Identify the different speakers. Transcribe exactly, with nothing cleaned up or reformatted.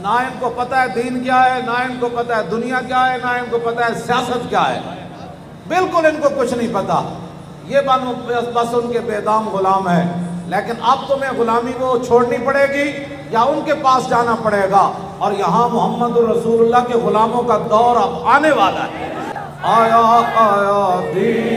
Speaker 1: ना इनको पता है दीन क्या है, ना इनको पता है दुनिया क्या है, ना इनको पता है सियासत क्या है। बिल्कुल इनको कुछ नहीं पता। ये बानो बस उनके बेदाम गुलाम है। लेकिन अब तुम्हें गुलामी वो छोड़नी पड़ेगी या उनके पास जाना पड़ेगा। और यहाँ मोहम्मद रसूलुल्लाह के गुलामों का दौर अब आने वाला है। आया आया दीन